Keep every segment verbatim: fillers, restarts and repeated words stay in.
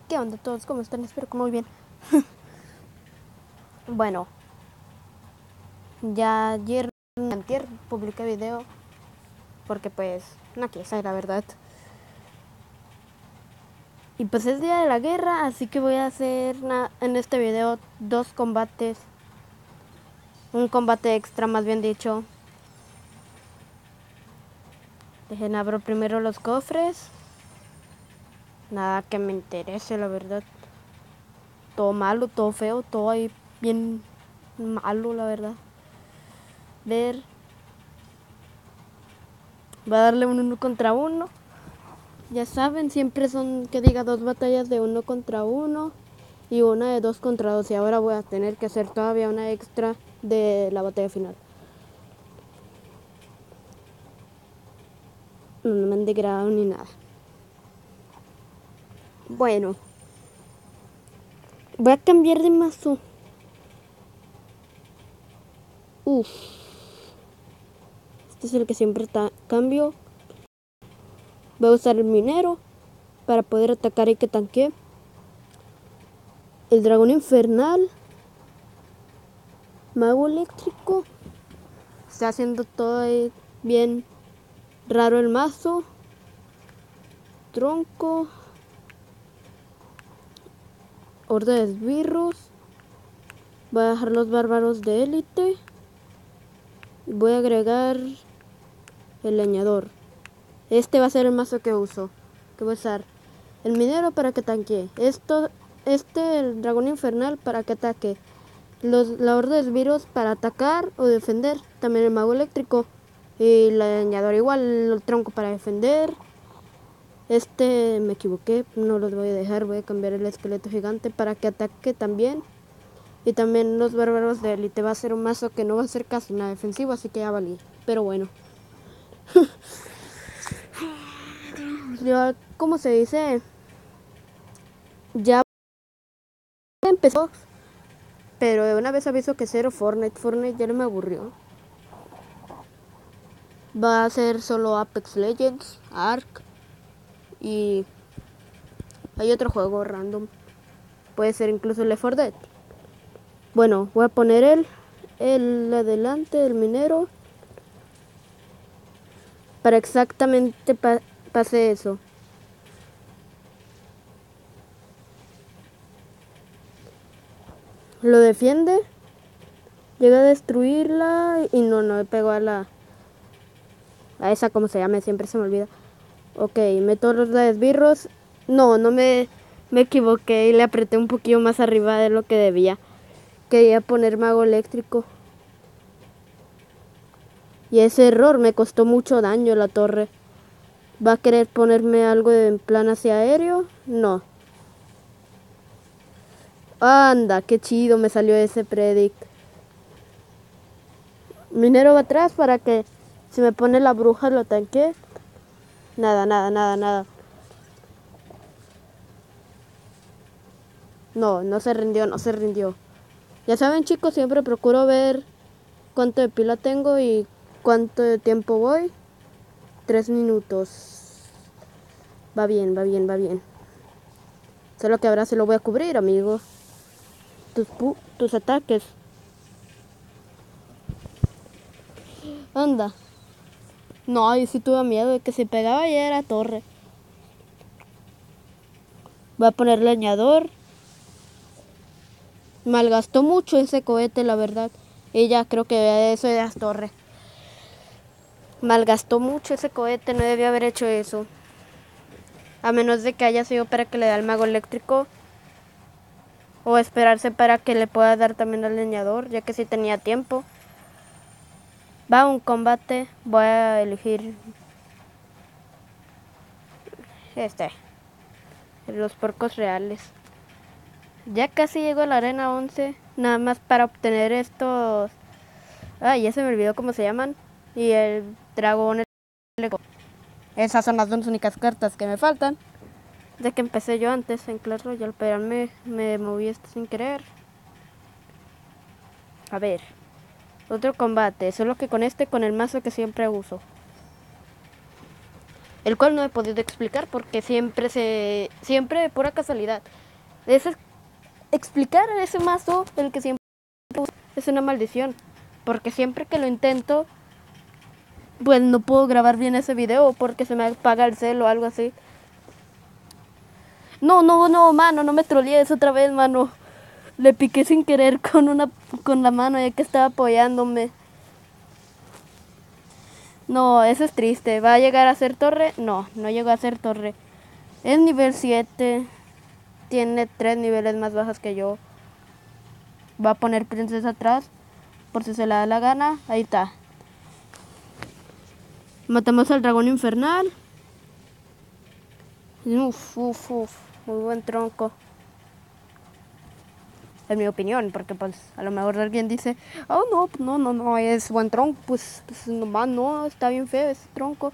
¿Qué onda todos? ¿Cómo están? Espero que muy bien. Bueno, ya ayer, antier, publiqué video porque pues no quiero, la verdad. Y pues es día de la guerra, así que voy a hacer en este video dos combates. Un combate extra, más bien dicho. Dejen abro primero los cofres. Nada que me interese, la verdad. Todo malo, todo feo, todo ahí bien malo, la verdad. Ver. Va a darle un uno contra uno. Ya saben, siempre son, que diga, dos batallas de uno contra uno y una de dos contra dos. Y ahora voy a tener que hacer todavía una extra de la batalla final. No, no me han degradado ni nada. Bueno, voy a cambiar de mazo. Uff. Este es el que siempre cambio. Voy a usar el minero para poder atacar y que tanque. El dragón infernal. Mago eléctrico. Está haciendo todo ahí bien raro el mazo. Tronco. Horda de esbirros. Voy a dejar los bárbaros de élite. Voy a agregar el leñador. Este va a ser el mazo que uso. Que voy a usar el minero para que tanquee. Esto, este, el dragón infernal para que ataque. Los, la horda de esbirros para atacar o defender. También el mago eléctrico. Y el leñador igual, el tronco para defender. Este me equivoqué, no los voy a dejar. Voy a cambiar el esqueleto gigante para que ataque también. Y también los bárbaros de élite. Va a ser un mazo que no va a ser casi nada defensivo, así que ya valí. Pero bueno. Ya, ¿cómo se dice? Ya empezó. Pero de una vez aviso que cero Fortnite. Fortnite ya no me aburrió. Va a ser solo Apex Legends, Ark. Y hay otro juego random. Puede ser incluso Left four Dead. Bueno, voy a poner el, el adelante del minero. Para exactamente pa pase eso. Lo defiende. Llega a destruirla. Y no, no me pegó a la... A esa, como se llama, siempre se me olvida. Ok, meto los esbirros. No, no me, me equivoqué y le apreté un poquito más arriba de lo que debía. Quería poner mago eléctrico. Y ese error me costó mucho daño la torre. ¿Va a querer ponerme algo en plan hacia aéreo? No. Anda, qué chido me salió ese predict. Minero va atrás para que si me pone la bruja lo tanque. Nada, nada, nada, nada. No, no se rindió, no se rindió. Ya saben, chicos, siempre procuro ver cuánto de pila tengo y cuánto de tiempo voy. Tres minutos. Va bien, va bien, va bien. Solo que ahora se lo voy a cubrir, amigo. Tus, tus ataques. Anda. No, yo sí tuve miedo de que se pegaba ya era torre. Voy a poner leñador. Malgastó mucho ese cohete, la verdad. Y ya creo que eso ya es torre. Malgastó mucho ese cohete, no debió haber hecho eso. A menos de que haya sido para que le dé al mago eléctrico. O esperarse para que le pueda dar también al leñador, ya que si tenía tiempo. Va a un combate, voy a elegir este, los porcos reales. Ya casi llego a la arena once, nada más para obtener estos... Ah, ya se me olvidó cómo se llaman. Y el dragón. Esas son las dos únicas cartas que me faltan. De que empecé yo antes en Clash Royale, pero me, me moví esto sin querer. A ver, otro combate, solo que con este, con el mazo que siempre uso. el cual no he podido explicar porque siempre se siempre pura casualidad. Ese, explicar ese mazo, el que siempre uso, es una maldición, porque siempre que lo intento, pues no puedo grabar bien ese video porque se me apaga el cel o algo así. No, no, no, mano, no me trolees otra vez, mano. Le piqué sin querer con una con la mano ya que estaba apoyándome. No, eso es triste. ¿Va a llegar a ser torre? No, no llegó a ser torre. Es nivel siete. Tiene tres niveles más bajos que yo. Va a poner princesa atrás. Por si se le da la gana. Ahí está. Matamos al dragón infernal. Uf, uf, uf. Muy buen tronco. En mi opinión, porque pues a lo mejor alguien dice, oh no, no, no, no, es buen tronco, pues, pues nomás no, está bien feo ese tronco.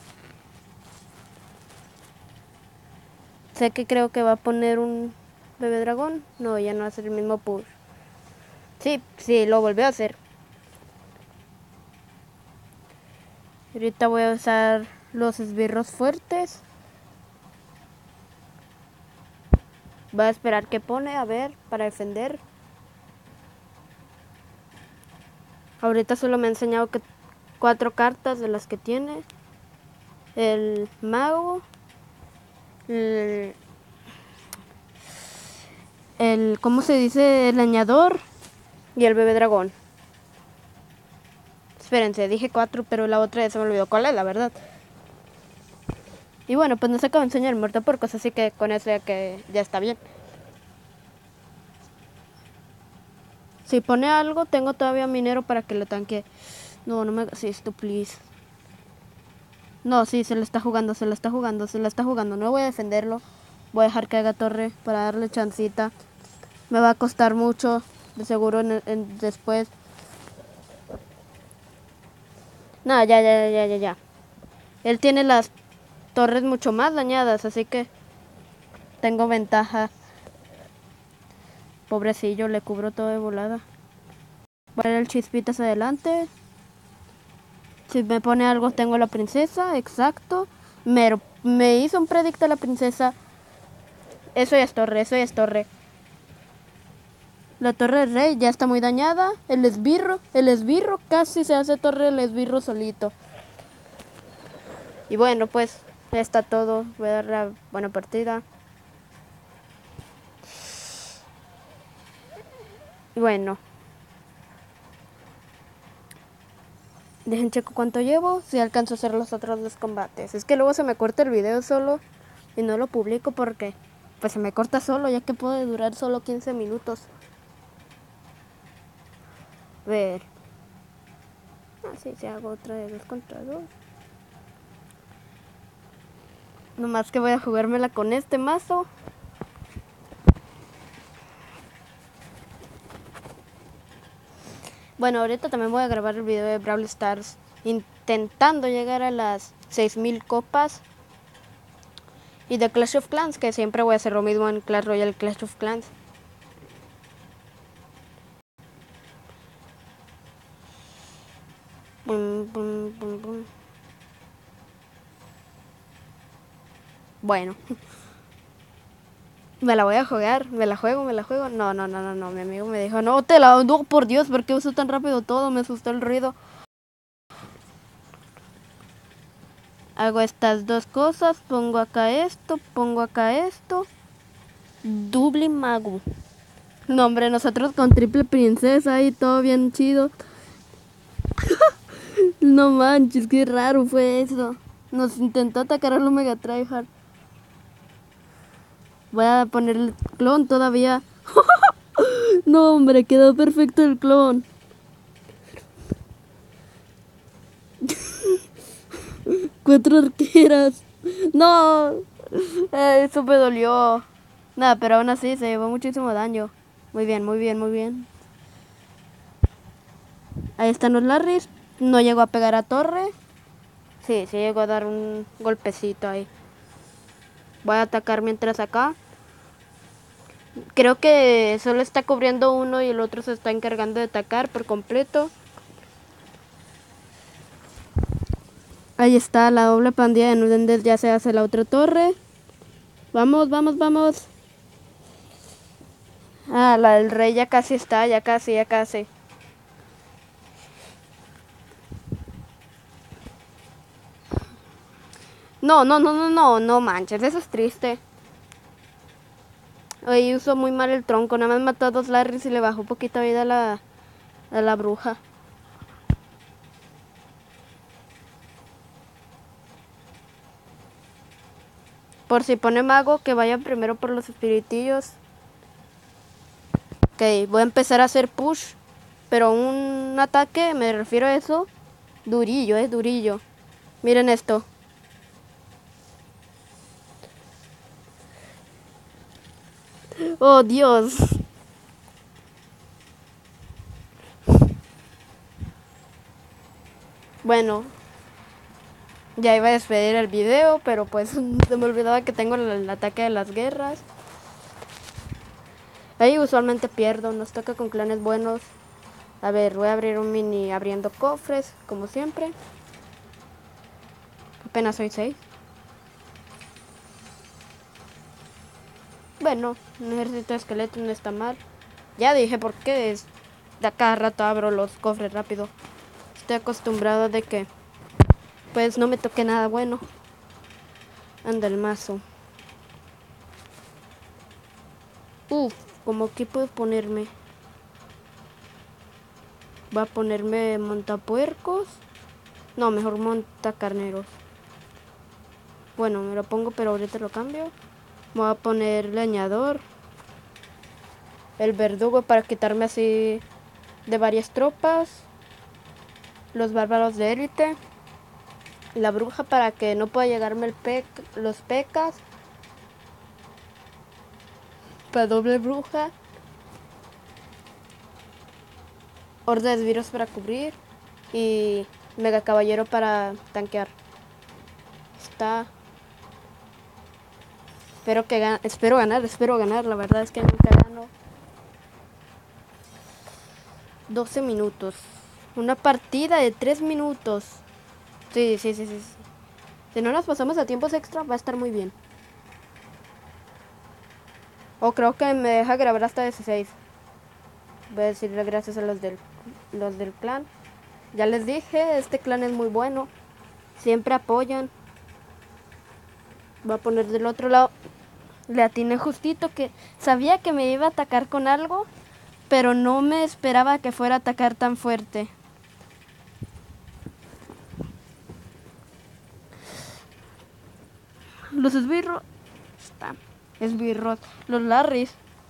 Sé que creo que va a poner un bebé dragón. No, ya no va a ser el mismo push. Sí, sí, lo volvió a hacer. Ahorita voy a usar los esbirros fuertes. Voy a esperar que pone, a ver, para defender. Ahorita solo me ha enseñado que cuatro cartas de las que tiene. El mago. El, el ¿cómo se dice? El leñador. Y el bebé dragón. Espérense, dije cuatro, pero la otra ya se me olvidó cuál es, la verdad. Y bueno, pues no se acaba de enseñar el muerto porcos, así que con eso ya que ya está bien. Si pone algo, tengo todavía minero para que lo tanque. No, no me hagas esto, please. No, sí, se lo está jugando, se lo está jugando, se lo está jugando. No voy a defenderlo. Voy a dejar que haga torre para darle chancita. Me va a costar mucho, de seguro en, en, después. No, ya, ya, ya, ya, ya. Él tiene las torres mucho más dañadas, así que tengo ventaja. Pobrecillo, le cubro todo de volada. Voy a ir el chispitas adelante. Si me pone algo, tengo la princesa, exacto. Me, me hizo un predict a la princesa. Eso ya es torre, eso ya es torre. La torre del rey ya está muy dañada. El esbirro, el esbirro casi se hace torre el esbirro solito. Y bueno, pues ya está todo. Voy a dar la buena partida. Y bueno. Dejen checo cuánto llevo, si alcanzo a hacer los otros dos combates. Es que luego se me corta el video solo y no lo publico porque pues se me corta solo, ya que puede durar solo quince minutos. A ver. Así se hago otra de dos contra dos. Nomás que voy a jugármela con este mazo. Bueno, ahorita también voy a grabar el video de Brawl Stars intentando llegar a las seis mil copas. Y de Clash of Clans, que siempre voy a hacer lo mismo en Clash Royale, Clash of Clans. Bum, bum, bum, bum. Bueno. Me la voy a jugar, me la juego, me la juego. No, no, no, no, no, mi amigo me dijo, no, te la, no, por Dios, ¿por qué uso tan rápido todo? Me asustó el ruido. Hago estas dos cosas, pongo acá esto, pongo acá esto. Double mago. No, hombre, nosotros con triple princesa y todo bien chido. No manches, qué raro fue eso. Nos intentó atacar a los Mega Tryhard. Voy a poner el clon todavía. No, hombre, quedó perfecto el clon. Cuatro arqueras. No. Eh, eso me dolió. Nada, pero aún así se llevó muchísimo daño. Muy bien, muy bien, muy bien. Ahí están los Larrys. No llegó a pegar a torre. Sí, sí llegó a dar un golpecito ahí. Voy a atacar mientras acá. Creo que solo está cubriendo uno y el otro se está encargando de atacar por completo. Ahí está la doble pandilla de duendes, ya se hace la otra torre. Vamos, vamos, vamos. Ah, la del rey ya casi está, ya casi, ya casi. No, no, no, no, no, no manches, eso es triste. Hoy usó muy mal el tronco, nada más mató a dos Larrys y le bajó poquita vida a la, a la bruja. Por si pone mago, que vaya primero por los espiritillos. Ok, voy a empezar a hacer push, pero un ataque, me refiero a eso, durillo, es durillo. Miren esto. Oh, Dios. Bueno, ya iba a despedir el video, pero pues se me olvidaba que tengo el, el ataque de las guerras. Ahí usualmente pierdo, nos toca con clanes buenos. A ver, voy a abrir un mini abriendo cofres, como siempre. Apenas soy seis. Bueno, un ejército de esqueletos no está mal. Ya dije por qué es de cada rato abro los cofres rápido. Estoy acostumbrado de que pues no me toque nada bueno. Anda el mazo. Uf, como que puedo ponerme. Va a ponerme montapuercos. No, mejor montacarneros. Bueno, me lo pongo, pero ahorita lo cambio. Me voy a poner leñador. El verdugo para quitarme así de varias tropas. Los bárbaros de élite. La bruja para que no pueda llegarme el pe los pecas. Para doble bruja. Horda de esbirros para cubrir. Y mega caballero para tanquear. Está... Espero que gan espero ganar, espero ganar. La verdad es que nunca gano. doce minutos. Una partida de tres minutos. Sí, sí, sí, sí. Si no nos pasamos a tiempos extra, va a estar muy bien. O creo que me deja grabar hasta dieciséis. Voy a decirle gracias a los del, los del clan. Ya les dije, este clan es muy bueno. Siempre apoyan. Voy a poner del otro lado. Le atiné justito que sabía que me iba a atacar con algo, pero no me esperaba que fuera a atacar tan fuerte. Los esbirros. Está. Esbirros. Los Larrys.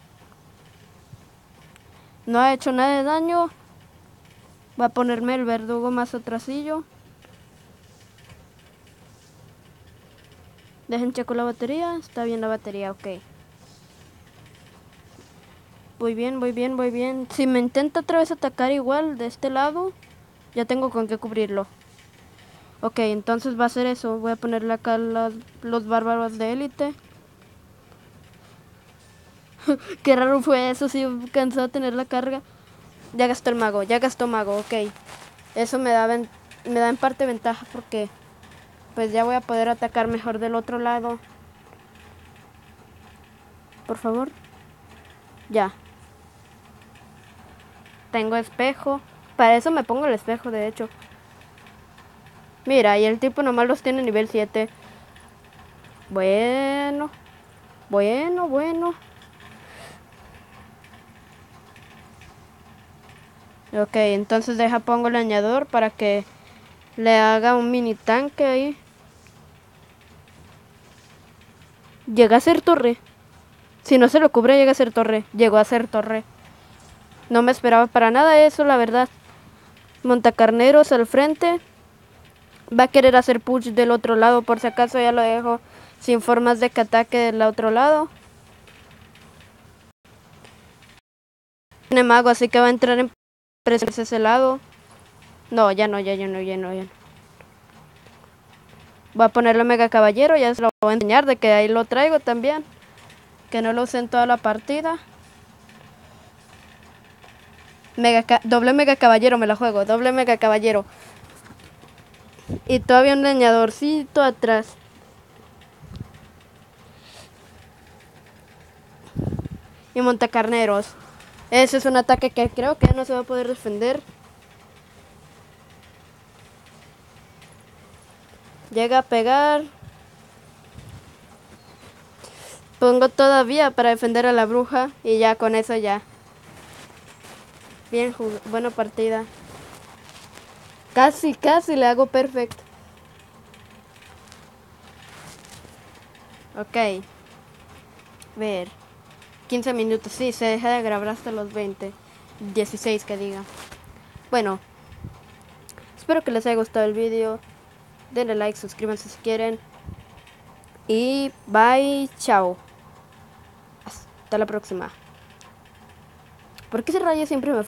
No ha hecho nada de daño. Va a ponerme el verdugo más atrasillo. Dejen checo la batería. Está bien la batería, ok. Voy bien, voy bien, voy bien. Si me intenta otra vez atacar igual de este lado, ya tengo con qué cubrirlo. Ok, entonces va a ser eso. Voy a ponerle acá los, los bárbaros de élite. Qué raro fue eso, si sí, cansado de tener la carga. Ya gastó el mago, ya gastó mago, ok. Eso me da, me da en parte ventaja porque pues ya voy a poder atacar mejor del otro lado. Por favor. Ya. Tengo espejo. Para eso me pongo el espejo, de hecho. Mira, y el tipo nomás los tiene nivel siete. Bueno. Bueno, bueno. Ok, entonces deja pongo el leñador para que le haga un mini tanque ahí. Llega a ser torre. Si no se lo cubre, llega a ser torre. Llegó a ser torre. No me esperaba para nada eso, la verdad. Montacarneros al frente. Va a querer hacer push del otro lado. Por si acaso ya lo dejo sin formas de que ataque del otro lado. Tiene mago, así que va a entrar en presión ese lado. No, ya no, ya, ya no, ya no, ya no. Voy a ponerle mega caballero, ya se lo voy a enseñar de que ahí lo traigo también. Que no lo usé en toda la partida. Mega doble mega caballero me la juego, doble mega caballero. Y todavía un leñadorcito atrás. Y montacarneros. Ese es un ataque que creo que no se va a poder defender. Llega a pegar. Pongo todavía para defender a la bruja. Y ya con eso ya. Bien, buena partida. Casi, casi le hago perfecto. Ok. Ver. quince minutos. Sí, se deja de grabar hasta los veinte. dieciséis que diga. Bueno. Espero que les haya gustado el vídeo. Denle like, suscríbanse si quieren. Y bye, chao. Hasta la próxima. ¿Por qué ese rayo siempre me